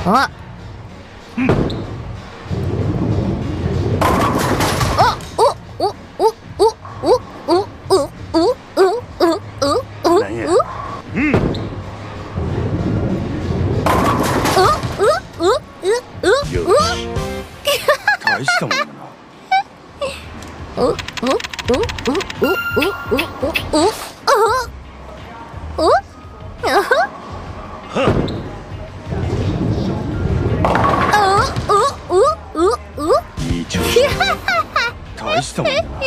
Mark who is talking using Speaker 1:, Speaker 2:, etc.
Speaker 1: あ
Speaker 2: 大したもんだな。いい調子だ。大したもんだな。